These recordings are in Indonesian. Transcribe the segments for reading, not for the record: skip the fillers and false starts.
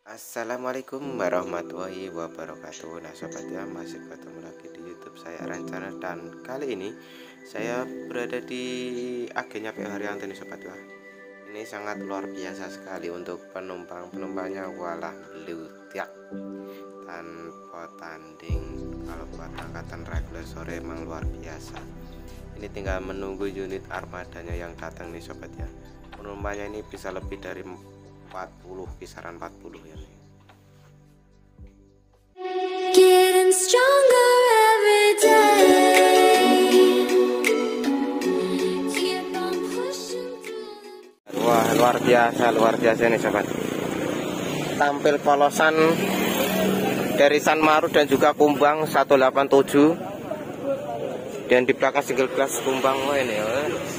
Assalamualaikum warahmatullahi wabarakatuh. Nah sobat ya, masih ketemu lagi di YouTube saya Rencana, dan kali ini saya berada di agennya PO Haryanto nih sobat ya. Ini sangat luar biasa sekali untuk penumpangnya, walah beludak tanpa tanding. Kalau buat angkatan reguler sore emang luar biasa. Ini tinggal menunggu unit armadanya yang datang nih sobat ya. Penumpangnya ini bisa lebih dari 40, kisaran 40 ya. Getting stronger every day. Keep on pushing through. Wah, luar biasa nih sobat. Tampil polosan dari San Maru dan juga Kumbang 187. Dan di belakang single glass Kumbang ini ya.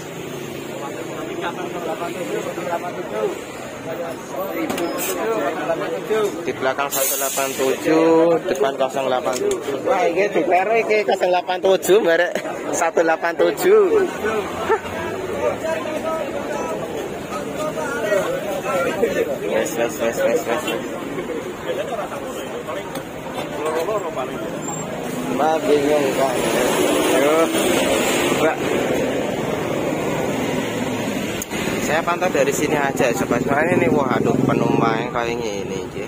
Di belakang 187, depan 087. Wah, ini di PR ini 087 merek 187. Wes. Mbak bingung kok. Ayo, Mbak. Saya pantau dari sini aja sobat. Soalnya ini waduh penumpang kayaknya ini aja.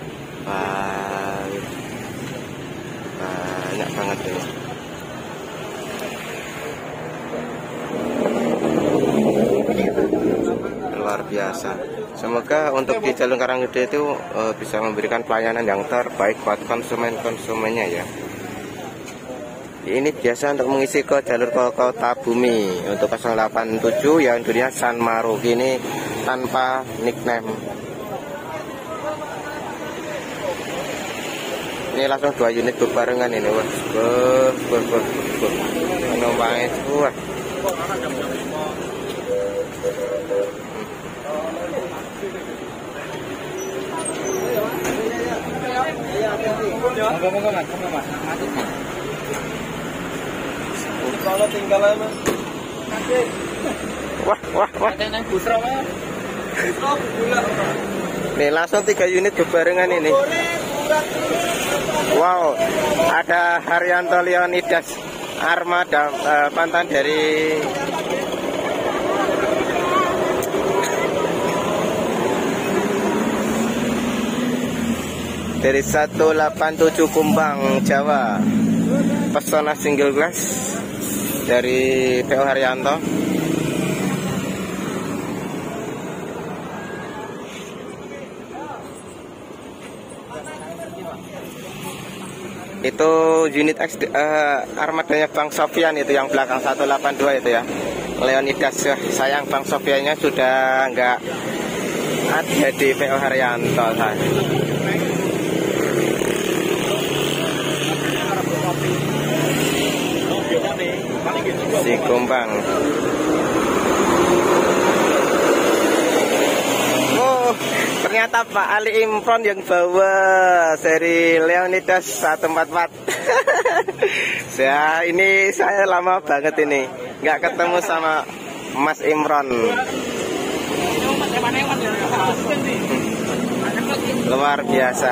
Banyak banget ini. Luar biasa. Semoga untuk di Jalur Karanggede itu bisa memberikan pelayanan yang terbaik buat konsumennya ya. Ini biasa untuk mengisi ke jalur ke Kota Bumi untuk 087 yang dunia San Maru, ini tanpa nickname. Ini langsung 2 unit berbarengan ini, wah, penumpangnya wah. Kalau tinggal mas. Wah. Nih langsung 3 unit berbarengan ini. Wow, ada Haryanto Leonidas armada mantan dari dari 187 Kumbang Jawa, pesona single glass dari PO Haryanto. Itu unit X armadanya Bang Sofian itu yang belakang 182 itu ya, Leonidas ya. Sayang Bang Sofiannya sudah nggak ada di PO Haryanto. Si Kumbang. Oh, ternyata Pak Ali Imron yang bawa seri Leonidas 144. Ini saya lama banget ini nggak ketemu sama Mas Imron. Luar biasa.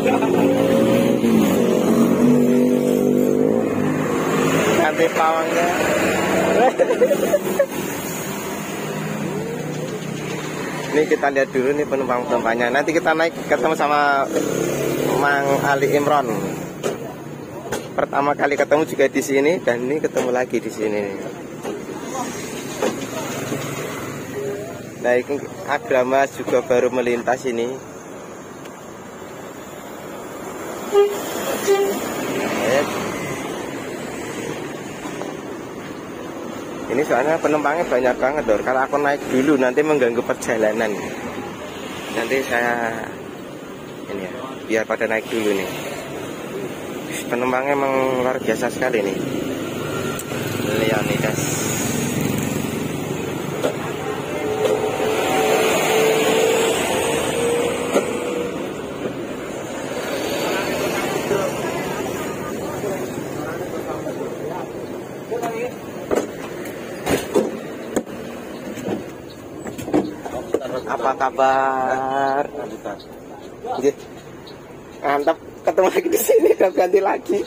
Ganti pawangnya. Ini kita lihat dulu nih penumpangnya. Nanti kita naik ketemu sama Mang Ali Imron. Pertama kali ketemu juga di sini, dan ini ketemu lagi di sini. Nah, ini Agrama juga baru melintas ini. Ini soalnya penumpangnya banyak banget Dor. Kalau aku naik dulu nanti mengganggu perjalanan. Nanti saya ini ya, biar pada naik dulu nih. Penumpangnya emang luar biasa sekali nih. Leonidas. Apa kabar? lanjutan. Oke. Mantap, ketemu lagi di sini dan ganti lagi.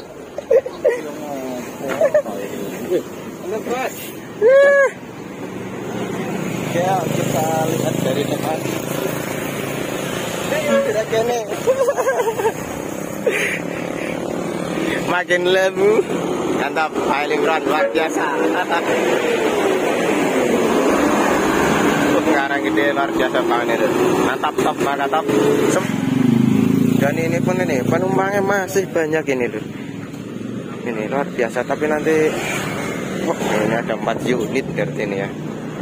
Halo bos. Ya kita lihat dari depan. Tidak kene. Makin lebu. Mantap, Hailing Run luar biasa. Sekarang gede luar biasa banget itu. Mantap, top banget, top. Dan ini pun ini penumpangnya masih banyak ini loh. Ini luar biasa, tapi nanti ini ada 4 unit dari ini ya.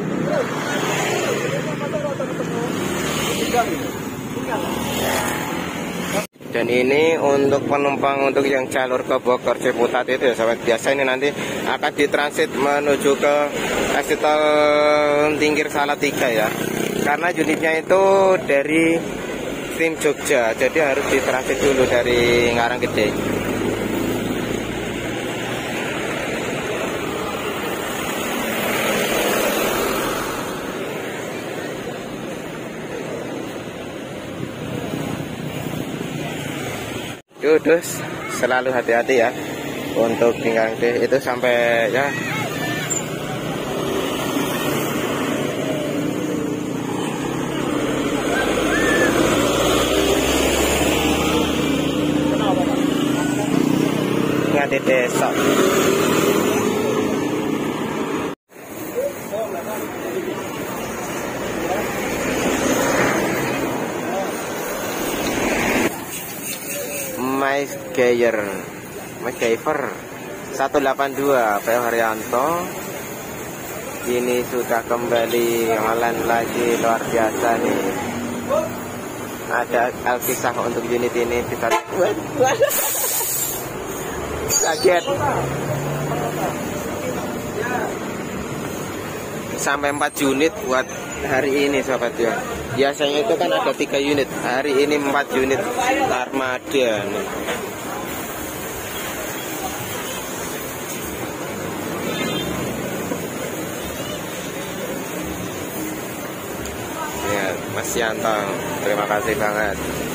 Dan ini untuk penumpang untuk yang jalur ke Bogor Ciputat itu ya sahabat. Biasa ini nanti akan ditransit menuju ke Kastil Tingkir Salatiga ya. Karena unitnya itu dari tim Jogja, jadi harus ditransit dulu dari Ngaranggede. Terus selalu hati-hati ya untuk tinggal itu sampai ya. Ngadi desa. MacGyver 182 P. Haryanto ini sudah kembali online lagi, luar biasa nih. Ada Alkisah untuk unit ini bisa kaget sampai 4 unit buat hari ini sahabat ya. Biasanya itu kan ada 3 unit, hari ini 4 unit armada nih. Ya, Mas Yanto, terima kasih banget.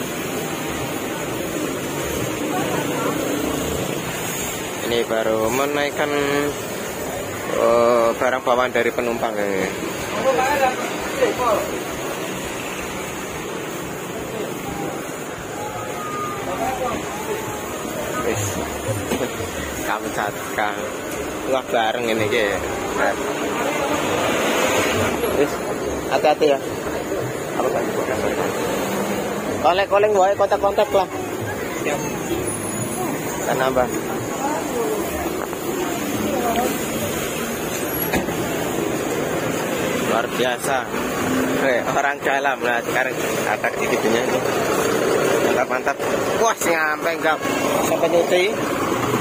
Ini baru menaikkan barang bawaan dari penumpang ini. Kamu catkan wah bareng ini ke. Hati-hati ya. Apa kan? Kolek-kolek wae kontak-kontak lah. Siap. Kan nambah. Luar biasa. Orang dalam lah sekarang atak dikitnya. Mantap. Wah, nyampe enggak sampai nyuci.